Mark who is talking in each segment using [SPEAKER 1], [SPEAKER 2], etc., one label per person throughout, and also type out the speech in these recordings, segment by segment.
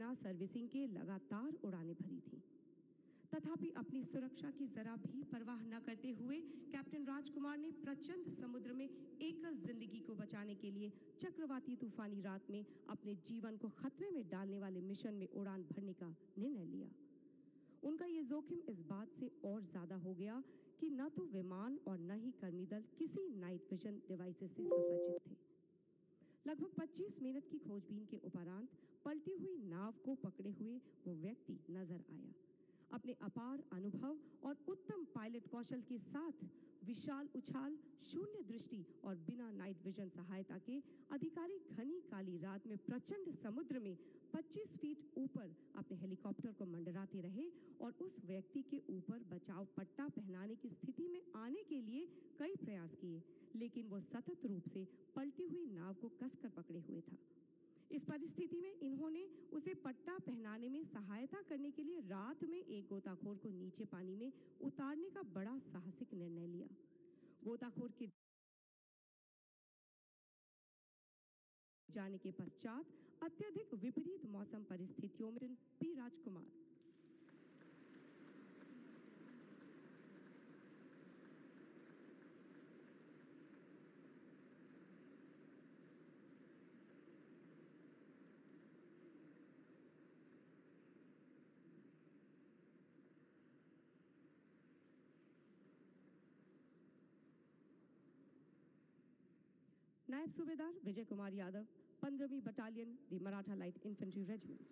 [SPEAKER 1] बिना सर्विसिंग के लगातार उड़ानें भरी थीं। तथापि अपनी सुरक्षा की जरा भी परवाह न करते हुए कैप्टन राजकुमार ने प्रचंड समुद्र में एकल जिंदगी को बचाने के लिए चक्रवाती तूफानी रात में अपने जीवन को खतरे में डालने वाले मिशन में उड़ान भरने का निर्णय लिया। उनका ये जोखिम इस बात से और ज्यादा हो गया कि न तो विमान और न ही कर्मी दल किसी नाइट विजन डिवाइसेस से सुसज्जित थे। लगभग 25 मिनट की खोजबीन के उपरांत पलटी हुई नाव को पकड़े हुए वो व्यक्ति नजर आया। अपने अपार अनुभव और उत्तम पायलट कौशल के साथ विशाल उछाल, शून्य दृष्टि और बिना नाइट विजन सहायता के अधिकारी घनी काली रात में प्रचंड समुद्र में 25 फीट ऊपर अपने हेलीकॉप्टर को मंडराते रहे और उस व्यक्ति के ऊपर बचाव पट्टा पहनाने की स्थिति में आने के लिए कई प्रयास किए, लेकिन वो सतत रूप से पलटी हुई नाव को कसकर पकड़े हुए था। इस परिस्थिति में इन्होंने उसे पट्टा पहनाने में सहायता करने के लिए रात में एक गोताखोर को नीचे पानी में उतारने का बड़ा साहसिक निर्णय लिया। गोताखोर के जाने के पश्चात अत्यधिक विपरीत मौसम परिस्थितियों में पी राजकुमार नायब सूबेदार विजय कुमार यादव, 15वीं battalion, the Maratha light infantry regiment.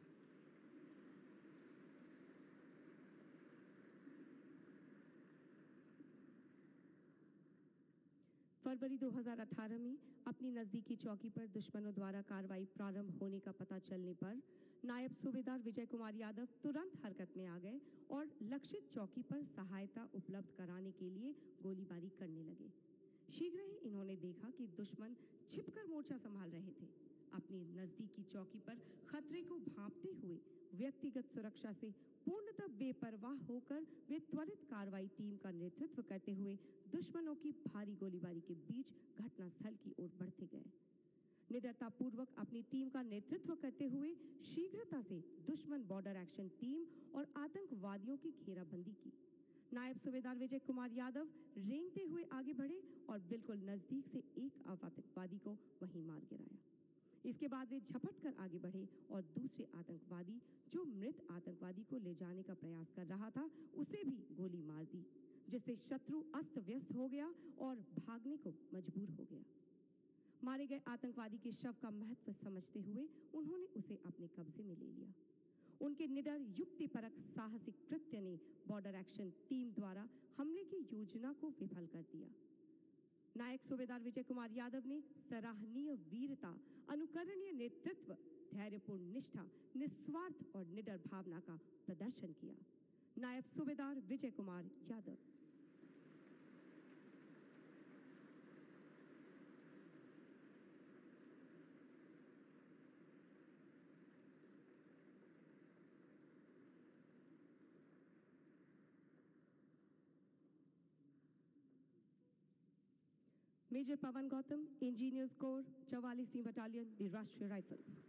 [SPEAKER 1] फरवरी 2018 में अपनी नजदीकी चौकी पर दुश्मनों द्वारा कार्रवाई प्रारंभ होने का पता चलने पर नायब सूबेदार विजय कुमार यादव तुरंत हरकत में आ गए और लक्षित चौकी पर सहायता उपलब्ध कराने के लिए गोलीबारी करने लगे। शीघ्र ही इन्होंने देखा कि दुश्मन छिपकर मोर्चा संभाल रहे थे। अपनी नजदीकी चौकी पर खतरे को भांपते हुए व्यक्तिगत सुरक्षा से पूर्णतः बेपरवाह होकर वे त्वरित कार्रवाई टीम का नेतृत्व करते हुए दुश्मनों की भारी गोलीबारी के बीच घटनास्थल की ओर बढ़ते गए। निडरतापूर्वक अपनी टीम का नेतृत्व करते हुए शीघ्रता से दुश्मन बॉर्डर एक्शन टीम और आतंकवादियों की घेराबंदी की। नायब सूबेदार विजय कुमार यादव रेंगते हुए आगे बढ़े और बिल्कुल नजदीक से एक आतंकवादी को वहीं मार गिराया। इसके बाद वे झपट कर आगे बढ़े और दूसरे आतंकवादी जो मृत आतंकवादी को ले जाने का प्रयास कर रहा था उसे भी गोली मार दी, जिससे शत्रु अस्त व्यस्त हो गया और भागने को मजबूर हो गया। मारे गए आतंकवादी के शव का महत्व समझते हुए उन्होंने उसे अपने कब्जे में ले लिया। उनके निडर युक्तिपरक साहसिक कृत्य ने बॉर्डर एक्शन टीम द्वारा हमले की योजना को विफल कर दिया। नायक सूबेदार विजय कुमार यादव ने सराहनीय वीरता, अनुकरणीय नेतृत्व, धैर्यपूर्ण निष्ठा, निस्वार्थ और निडर भावना का प्रदर्शन किया। नायब सूबेदार Vijay Kumar Yadav. Major Pawan Gautam, engineers corps, 44वीं बटालियन, द राष्ट्रीय राइफल्स।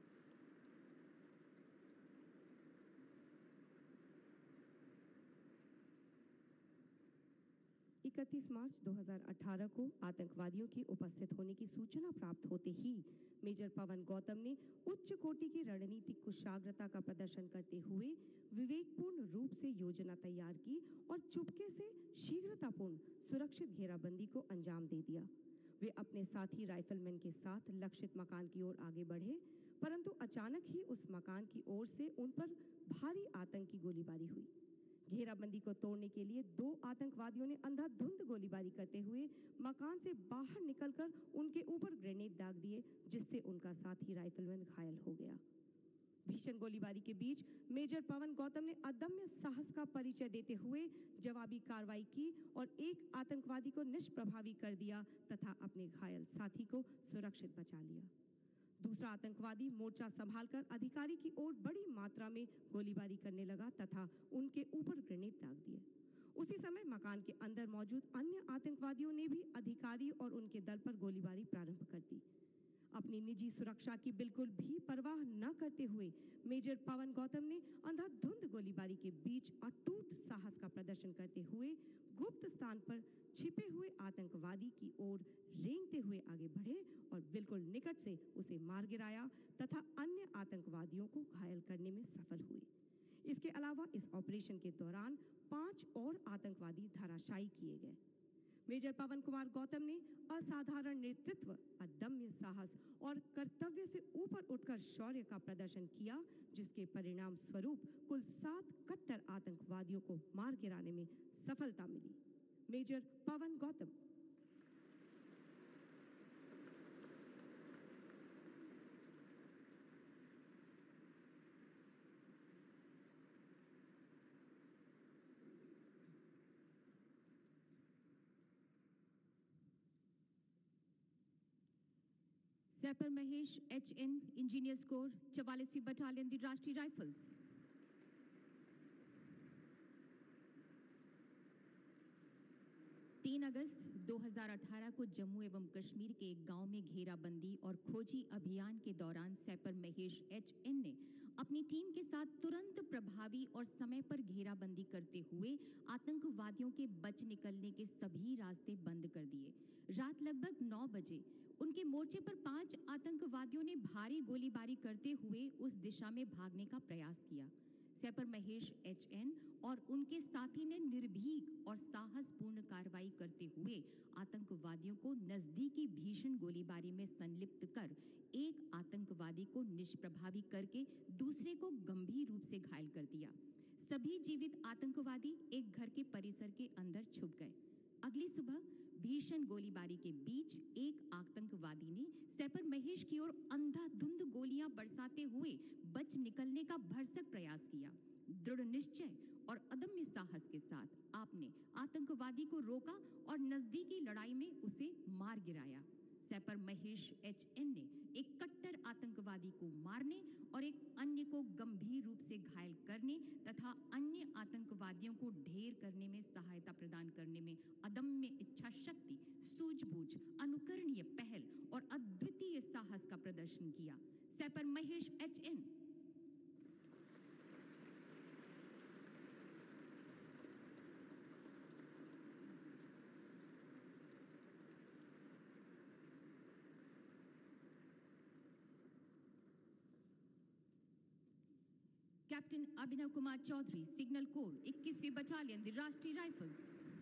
[SPEAKER 1] इकतीस मार्च 2018 को आतंकवादियों के उपस्थित होने की सूचना प्राप्त होते ही मेजर पवन गौतम ने उच्च कोटि की रणनीतिक कुशाग्रता का प्रदर्शन करते हुए विवेकपूर्ण रूप से योजना तैयार की और चुपके से शीघ्रतापूर्ण सुरक्षित घेराबंदी को अंजाम दे दिया। वे अपने साथी राइफलमैन के साथ लक्षित मकान की ओर आगे बढ़े, परंतु अचानक ही उस मकान की ओर से उन पर भारी आतंकी गोलीबारी हुई। घेराबंदी को तोड़ने के लिए दो आतंकवादियों ने अंधाधुंध गोलीबारी करते हुए मकान से बाहर निकलकर उनके ऊपर ग्रेनेड दाग दिए, जिससे उनका साथी राइफलमैन घायल हो गया। भीषण गोलीबारी के बीच मेजर पवन गौतम ने अदम्य साहस का परिचय देते हुए जवाबी कार्रवाई की और एक आतंकवादी को निष्प्रभावी कर दिया तथा अपने घायल साथी को सुरक्षित बचा लिया। दूसरा आतंकवादी मोर्चा संभालकर अधिकारी की ओर बड़ी मात्रा में गोलीबारी करने लगा तथा उनके ऊपर ग्रेनेड दाग दिए। उसी समय मकान के अंदर मौजूद अन्य आतंकवादियों ने भी अधिकारी और उनके दल पर गोलीबारी प्रारंभ कर दी। अपनी निजी सुरक्षा की बिल्कुल भी परवाह न करते हुए मेजर पवन गौतम ने अंधाधुंध गोलीबारी के बीच अटूट साहस का प्रदर्शन करते हुए गुप्त स्थान पर छिपे हुए आतंकवादी की ओर रेंगते हुए आगे बढ़े और बिल्कुल निकट से उसे मार गिराया तथा अन्य आतंकवादियों को घायल करने में सफल हुए। इसके अलावा इस ऑपरेशन के दौरान 5 और आतंकवादी धराशायी किए गए। मेजर पवन कुमार गौतम ने असाधारण नेतृत्व, अदम्य साहस और कर्तव्य से ऊपर उठकर शौर्य का प्रदर्शन किया, जिसके परिणाम स्वरूप कुल 7 कट्टर आतंकवादियों को मार गिराने में सफलता मिली। Major Pawan Gautam.
[SPEAKER 2] Sapper Mahesh HN engineers corps 44वीं बटालियन दी राष्ट्रीय राइफल्स। तीन अगस्त 2018 को जम्मू एवं कश्मीर के एक गांव में घेराबंदी और खोजी अभियान के दौरान सैपर महेश HN ने अपनी टीम के साथ तुरंत प्रभावी और समय पर घेराबंदी करते हुए आतंकवादियों के बच निकलने के सभी रास्ते बंद कर दिए। रात लगभग 9 बजे उनके मोर्चे पर 5 आतंकवादियों ने भारी गोलीबारी करते हुए उस दिशा में भागने का प्रयास किया। सैपर महेश HN और उनके साथी ने निर्भीक और साहसपूर्ण कार्रवाई करते हुए आतंकवादियों को नजदीकी भीषण गोलीबारी में संलिप्त कर एक आतंकवादी को निष्प्रभावी करके दूसरे को गंभीर रूप से घायल कर दिया। सभी जीवित आतंकवादी एक घर के परिसर के अंदर छुप गए। अगली सुबह भीषण गोलीबारी के बीच एक आतंकवादी ने सैपर महेश की ओर अंधाधुंध गोलियां बरसाते हुए बच निकलने का भरसक प्रयास किया। दृढ़ निश्चय और अदम्य साहस के साथ आपने आतंकवादी को रोका और नजदीकी लड़ाई में उसे मार गिराया। सैपर महेश HN ने एक कट्टर आतंकवादी को मारने और एक अन्य को गंभीर रूप से घायल करने तथा अन्य आतंकवादियों को ढेर करने में सहायता प्रदान करने में अदम्य इच्छा शक्ति, सूझबूझ, अनुकरणीय पहल और अद्वितीय साहस का प्रदर्शन किया। Sapper Mahesh HN। Captain Abhinav Kumar Chaudhary, signal corps 21वीं बटालियन दी राष्ट्रीय राइफल्स।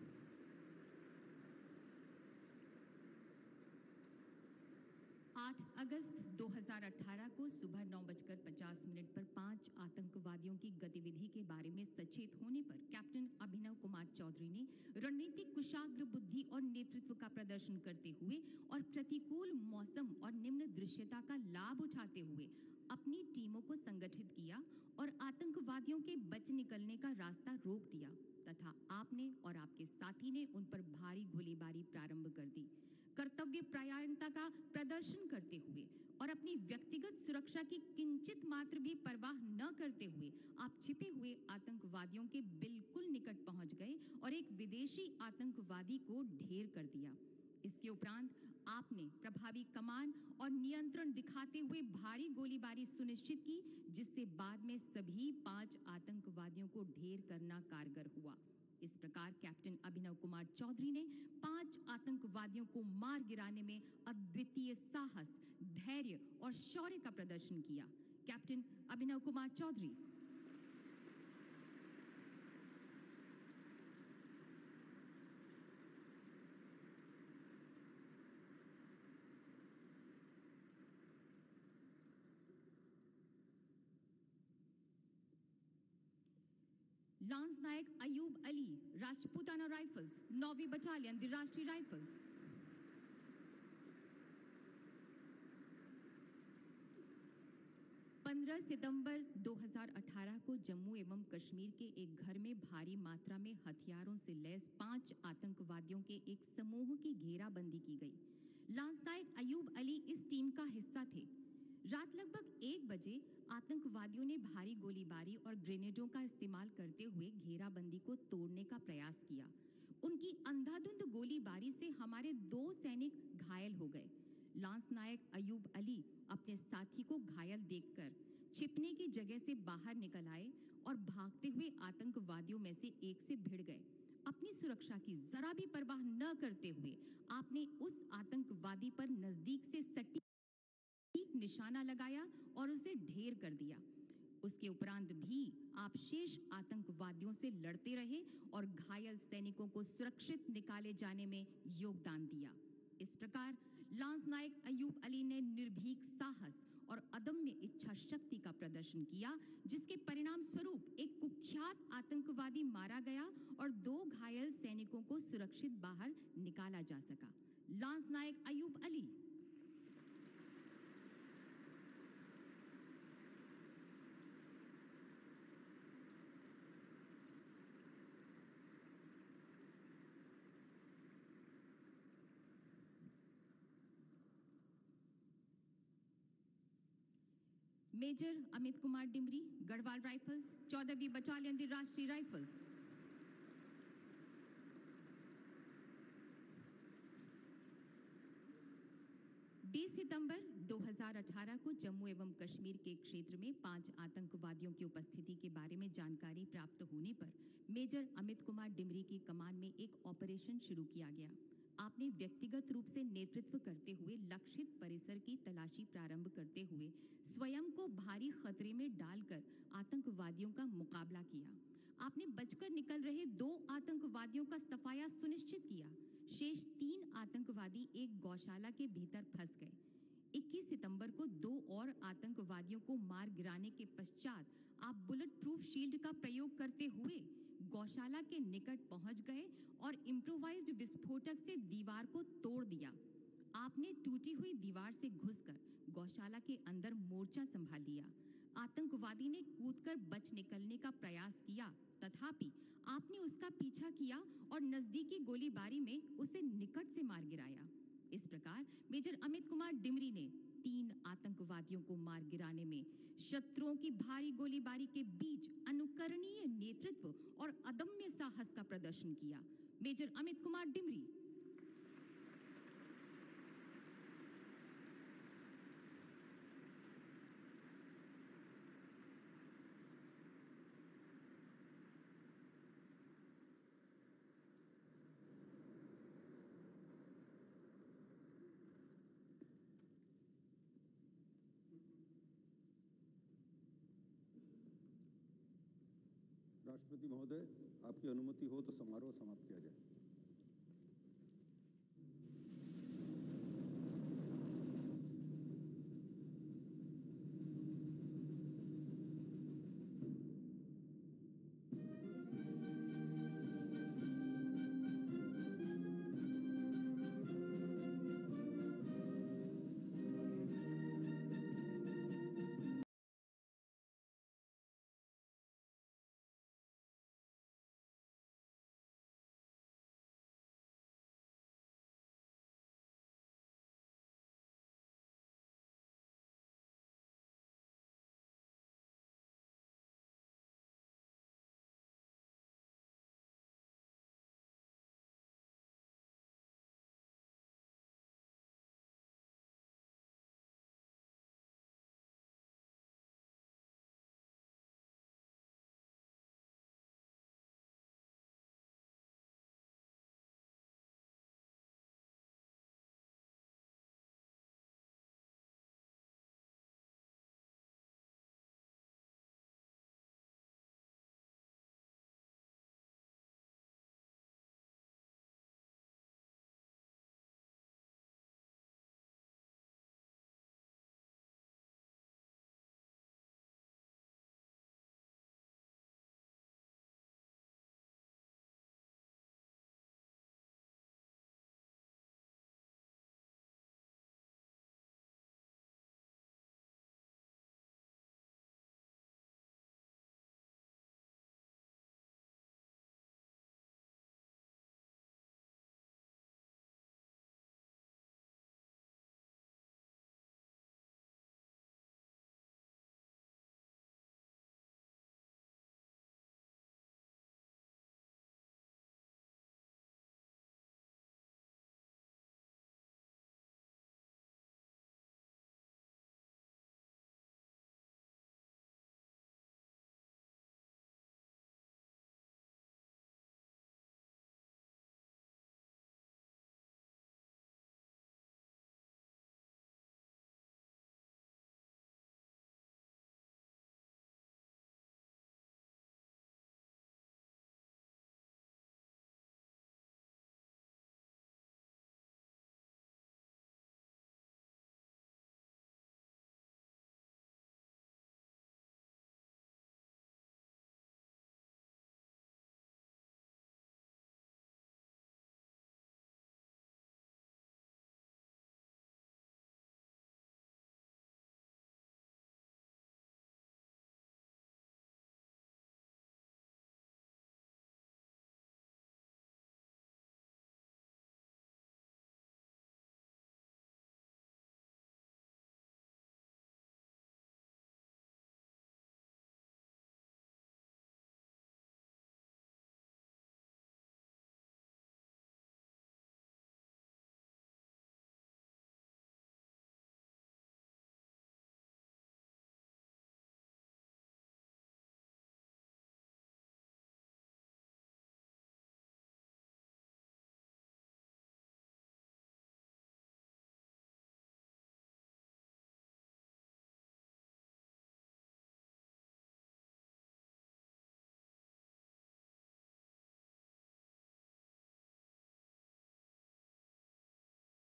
[SPEAKER 2] 8 अगस्त 2018 को सुबह 9:50 पर 5 आतंकवादियों की गतिविधि के बारे में सचेत होने पर कैप्टन अभिनव कुमार चौधरी ने रणनीतिक कुशाग्र बुद्धि और नेतृत्व का प्रदर्शन करते हुए और प्रतिकूल मौसम और निम्न दृश्यता का लाभ उठाते हुए अपनी टीमों को संगठित किया और आतंकवादियों के बच निकलने का रास्ता रोक दिया तथा आपने और आपके साथी ने उन पर भारी गोलीबारी प्रारंभ कर दी। कर्तव्य परायणता का प्रदर्शन करते हुए और अपनी व्यक्तिगत सुरक्षा की किंचित मात्र भी परवाह न करते हुए आप छिपे हुए आतंकवादियों के बिल्कुल निकट पहुंच गए और एक विदेशी आतंकवादी को ढेर कर दिया। इसके उपरांत आपने प्रभावी कमान और नियंत्रण दिखाते हुए भारी गोलीबारी सुनिश्चित की, जिससे बाद में सभी 5 आतंकवादियों को ढेर करना कारगर हुआ। इस प्रकार कैप्टन अभिनव कुमार चौधरी ने 5 आतंकवादियों को मार गिराने में अद्वितीय साहस, धैर्य और शौर्य का प्रदर्शन किया। Captain Abhinav Kumar Chaudhary. Lance Naik Ayub Ali, Rajputana rifles, 9वीं बटालियन दी राष्ट्रीय राइफल्स। 15 सितंबर 2018 को जम्मू एवं कश्मीर के एक घर में भारी मात्रा में हथियारों से लैस 5 आतंकवादियों के एक समूह की घेराबंदी की गई। लांस नायक अयूब अली इस टीम का हिस्सा थे। रात लगभग 1 बजे आतंकवादियों ने भारी गोलीबारी और ग्रेनेडों का इस्तेमाल करते हुए घेराबंदी को तोड़ने का प्रयास किया। उनकी अंधाधुंध गोलीबारी से हमारे 2 सैनिक घायल हो गए। लांस नायक अयूब अली अपने साथी को घायल देखकर छिपने की जगह से बाहर निकल आए और भागते हुए आतंकवादियों में से एक से भिड़ गए। अपनी सुरक्षा की जरा भी परवाह न करते हुए आपने उस आतंकवादी पर नजदीक से सटीक निशाना लगाया और उसे ढेर कर दिया। उसके उपरांत भी आप शेष आतंकवादियों से लड़ते रहे और घायल सैनिकों को सुरक्षित निकाले जाने में योगदान दिया। इस प्रकार लांस नायक अयूब अली ने निर्भीक साहस और अदम्य इच्छा शक्ति का प्रदर्शन किया, जिसके परिणाम स्वरूप एक कुख्यात आतंकवादी मारा गया और 2 घायल सैनिकों को सुरक्षित बाहर निकाला जा सका। Lance Naik Ayub Ali. Major Amit Kumar Dimri, Garhwal rifles, 14वीं बटालियन दी राष्ट्रीय राइफल्स। सितंबर 2018 को जम्मू एवं कश्मीर के क्षेत्र में 5 आतंकवादियों की उपस्थिति के बारे में जानकारी प्राप्त होने पर मेजर अमित कुमार डिमरी की कमान में एक ऑपरेशन शुरू किया गया। आपने व्यक्तिगत रूप से नेतृत्व करते हुए लक्षित परिसर की तलाशी प्रारंभ करते हुए स्वयं को भारी खतरे में डालकर आतंकवादियों का मुकाबला किया। आपने बचकर निकल रहे 2 आतंकवादियों का सफाया सुनिश्चित किया। शेष 3 आतंकवादी एक गौशाला के भीतर फंस गए। 21 सितंबर को 2 और आतंकवादियों को मार गिराने के पश्चात आप बुलेट प्रूफ शील्ड का प्रयोग करते हुए गौशाला के निकट पहुंच गए और इम्प्रोवाइज्ड विस्फोटक से दीवार को तोड़ दिया। आपने टूटी हुई दीवार से घुसकर गौशाला के अंदर मोर्चा संभाल लिया। आतंकवादी ने कूदकर बच निकलने का प्रयास किया, तथापि आपने उसका पीछा किया और नजदीकी गोलीबारी में उसे निकट से मार गिराया। इस प्रकार मेजर अमित कुमार डिमरी ने 3 आतंकवादियों को मार गिराने में शत्रुओं की भारी गोलीबारी के बीच अनुकरणीय नेतृत्व और अदम्य साहस का प्रदर्शन किया। मेजर अमित कुमार डिमरी।
[SPEAKER 3] राष्ट्रपति महोदय, आपकी अनुमति हो तो समारोह समाप्त किया जाए।